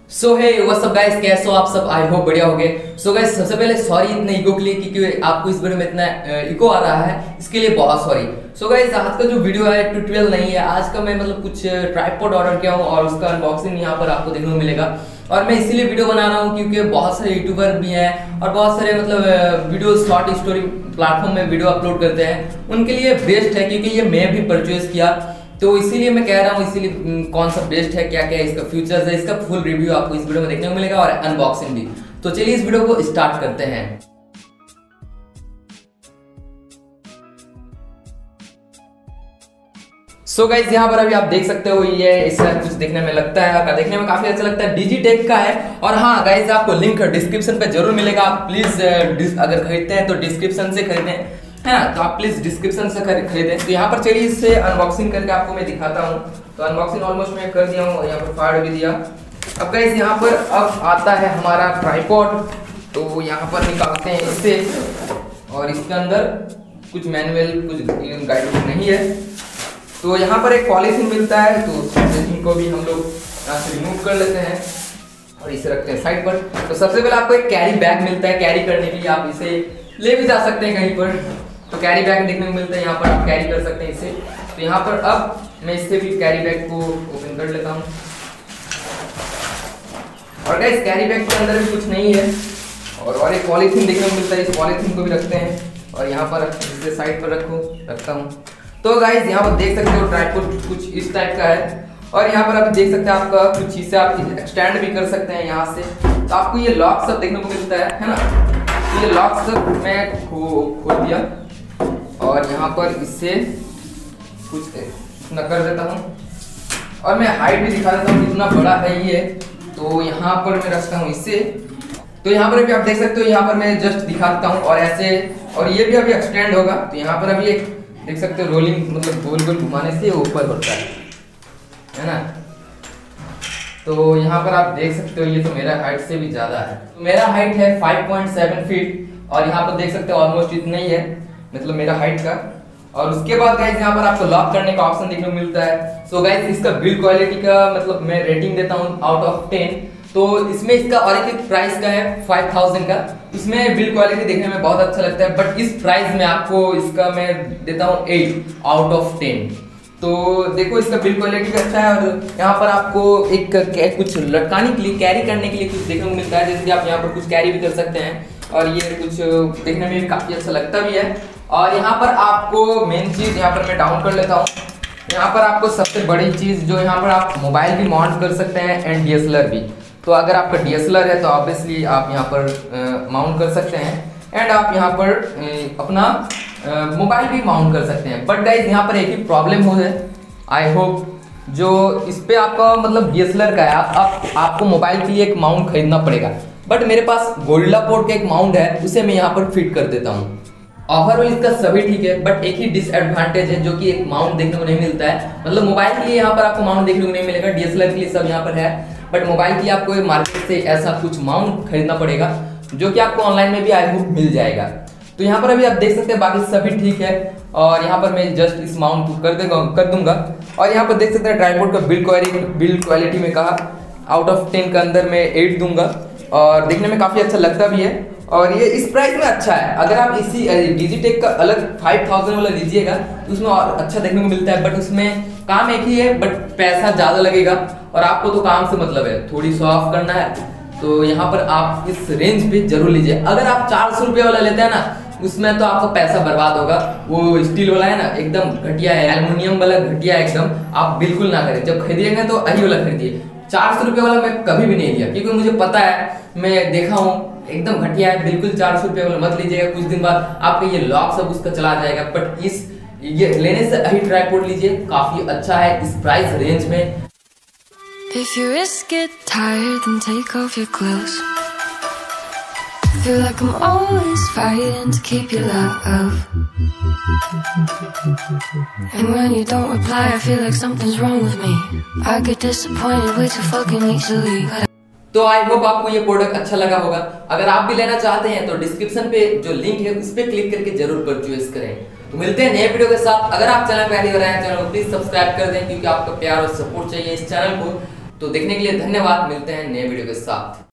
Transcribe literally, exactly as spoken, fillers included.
सो hey what's up guys, कैसे हो आप सब? आई होप बढ़िया होगे। सो गाइस, सबसे पहले सॉरी इतने इको के लिए, क्योंकि आपको इस वीडियो में इतना इको आ रहा है, इसके लिए बहुत सॉरी। सो गाइस, आज का जो वीडियो है ट्यूटोरियल नहीं है। आज का मैं मतलब कुछ ट्राइपॉड ऑर्डर किया हूँ और उसका अनबॉक्सिंग यहाँ पर आपको देखने को मिलेगा। और मैं इसीलिए वीडियो बना रहा हूँ क्योंकि बहुत सारे यूट्यूबर भी हैं और बहुत सारे मतलब वीडियो शॉर्ट स्टोरी प्लेटफॉर्म में वीडियो अपलोड करते हैं, उनके लिए बेस्ट है। क्योंकि ये मैं भी परचेज किया, तो इसीलिए मैं कह रहा हूँ, इसीलिए कौन सा बेस्ट है, क्या क्या इसका फीचर्स है, इसका फुल रिव्यू आपको इस वीडियो में देखने को मिलेगा और अनबॉक्सिंग भी। तो चलिए इस वीडियो को स्टार्ट करते हैं। सो so गाइस, यहाँ पर अभी आप देख सकते हो, ये इसका कुछ देखने में लगता है, देखने में काफी अच्छा लगता है, डिजिटेक का है। और हाँ गाइस, आपको लिंक डिस्क्रिप्शन पे जरूर मिलेगा। आप प्लीज अगर खरीदते हैं तो डिस्क्रिप्शन से खरीदें, है ना? तो आप प्लीज डिस्क्रिप्शन से खरीदें। तो यहाँ पर चलिए इससे अनबॉक्सिंग करके आपको मैं दिखाता हूँ। तो अनबॉक्सिंग ऑलमोस्ट मैं कर दिया हूँ और यहाँ पर फाड़ भी दिया। अब गाइस, यहाँ पर अब आता है हमारा ट्राइपॉड। तो यहाँ पर निकालते हैं इससे, और इसके अंदर कुछ मैनुअल, कुछ गाइड नहीं है। तो यहाँ पर एक पॉलीथीन मिलता है, तो पॉलीथीन को भी हम लोग यहाँ से रिमूव कर लेते हैं और इसे रखते हैं साइड पर। तो सबसे पहले आपको एक कैरी बैग मिलता है, कैरी करने के लिए आप इसे ले भी जा सकते हैं कहीं पर। तो कैरी बैग देखने को मिलता है, यहाँ पर आप कैरी कर सकते हैं इसे। तो यहाँ पर अब मैं इससे भी कैरी बैग को ओपन कर लेता हूँ। और गाइस, कैरी बैग के अंदर भी कुछ नहीं है। और और एक पॉलीथीन देखने को मिलता है, इस पॉलीथीन को भी रखते हैं और यहाँ पर इसे साइड पर रखो रखता हूँ। तो गाइस, यहाँ पर देख सकते हो ट्राइपॉड कुछ इस टाइप का है। और यहाँ पर आप देख सकते हैं, आपका कुछ चीज़ से आप एक्सटेंड भी कर सकते हैं यहाँ से। तो आपको ये लॉक सब देखने को मिलता है, है ना? तो ये लॉक सब मैं खो खोल दिया और यहाँ पर इससे कुछ इतना कर देता हूँ और मैं हाइट भी दिखा देता हूँ कितना बड़ा है ये। तो यहाँ पर मैं रखता हूँ इससे। तो यहाँ पर भी आप देख सकते हो, यहाँ पर मैं जस्ट दिखा देता हूँ और ऐसे, और ये भी अभी एक्सटेंड होगा। तो यहाँ पर अभी एक देख सकते हो रोलिंग, मतलब गोल गोल घुमाने से ऊपर बढ़ता है, है ना? तो यहाँ पर आप देख सकते हो, ये तो मेरा हाइट से भी ज्यादा है। तो मेरा हाइट है फाइव पॉइंट सेवन फीट और यहाँ पर देख सकते हो ऑलमोस्ट इतना ही है, मतलब मेरा हाइट का। और उसके बाद गाइस, यहाँ पर आपको लॉक करने का ऑप्शन देखने को मिलता है। सो गाइस, इसका बिल्ड क्वालिटी का मतलब मैं रेटिंग देता हूँ आउट ऑफ टेन। तो इसमें इसका और एक प्राइस का है फाइव थाउजेंड का, इसमें बिल्ड क्वालिटी देखने में बहुत अच्छा लगता है, बट इस प्राइस में आपको इसका मैं देता हूँ एट आउट ऑफ टेन। तो देखो, इसका बिल्ड क्वालिटी भी अच्छा है। और यहाँ पर आपको एक कुछ लटकाने के लिए, कैरी करने के लिए कुछ देखने को मिलता है, जैसे कि आप यहाँ पर कुछ कैरी भी कर सकते हैं और ये कुछ देखने में भी काफी अच्छा लगता भी है। और यहाँ पर आपको मेन चीज, यहाँ पर मैं डाउन कर लेता हूँ, यहाँ पर आपको सबसे बड़ी चीज जो यहाँ पर आप मोबाइल भी माउंट कर सकते हैं and D S L R भी। तो अगर आपका डी एस एल आर है तो ऑब्वियसली आप यहाँ पर माउंट कर सकते हैं एंड आप यहाँ पर आ, अपना मोबाइल भी माउंट कर सकते हैं। बट गाइज, यहाँ पर एक ही प्रॉब्लम हो है, आई होप, जो इस पे आपका मतलब डी एस एल आर का है, आप, आपको मोबाइल के लिए एक माउंट खरीदना पड़ेगा। बट मेरे पास गोरिल्ला पोर्ट का एक माउंट है, उसे मैं यहाँ पर फिट कर देता हूँ। ओवरऑल इसका सभी ठीक है, बट एक ही डिसएडवांटेज है, जो कि एक माउंट देखने को नहीं मिलता है। मतलब मोबाइल के लिए यहाँ पर आपको माउंट देखने को नहीं मिलेगा, डी एस एल आर के लिए सब यहाँ पर है, बट मोबाइल के लिए आपको मार्केट से ऐसा कुछ माउंट खरीदना पड़ेगा, जो कि आपको ऑनलाइन में भी आई होप मिल जाएगा। तो यहाँ पर अभी आप देख सकते हैं बाकी सभी ठीक है। और यहाँ पर मैं जस्ट इस माउंट को कर देगा कर दूंगा। और यहाँ पर देख सकते हैं ट्राइपॉड का बिल्ड क्वालिटी बिल्ड क्वालिटी में कहा आउट ऑफ टेन के अंदर मैं एट दूंगा और देखने में काफी अच्छा लगता भी है। और ये इस प्राइस में अच्छा है। अगर आप इसी डिजिटेक का अलग फाइव थाउजेंड वाला लीजिएगा तो उसमें और अच्छा देखने को मिलता है, बट उसमें काम एक ही है, बट पैसा ज्यादा लगेगा और आपको तो काम से मतलब है, थोड़ी शो ऑफ करना है। तो यहाँ पर आप इस रेंज पे जरूर लीजिए। अगर आप चार सौ रुपये वाला लेते हैं ना, उसमें तो आपका पैसा बर्बाद होगा। वो स्टील वाला है ना, एकदम घटिया है, एल्युमिनियम वाला घटिया है एकदम, आप बिल्कुल ना करें। जब खरीदिएंगे तो यही वाला खरीदिए। चार सौ रुपये वाला मैं कभी भी नहीं लिया, क्योंकि मुझे पता है, मैं देखा हूँ एकदम घटिया है। बिल्कुल चार सौ रुपये वाला मत लीजिएगा, कुछ दिन बाद आपका ये लॉक सब उसका चला जाएगा। बट इस ये लेने से यही ट्राइपॉड लीजिए, काफी अच्छा है इस प्राइस रेंज में। If your wrists get tired, then take off your clothes. Feel like I'm always fighting to keep you love. And when you don't reply, I feel like something's wrong with me. I get disappointed way too fucking easily. तो I hope आपको ये product अच्छा लगा होगा। अगर आप भी लेना चाहते हैं तो डिस्क्रिप्शन पे जो लिंक है उस पर क्लिक करके जरूर परचेज करें। तो मिलते हैं नए वीडियो के साथ। अगर आप चैनल पे पहली बार आए हैं, चैनल को प्लीज सब्सक्राइब कर दें, क्योंकि आपका प्यार और सपोर्ट चाहिए इस चैनल को। तो देखने के लिए धन्यवाद, मिलते हैं नए वीडियो के साथ।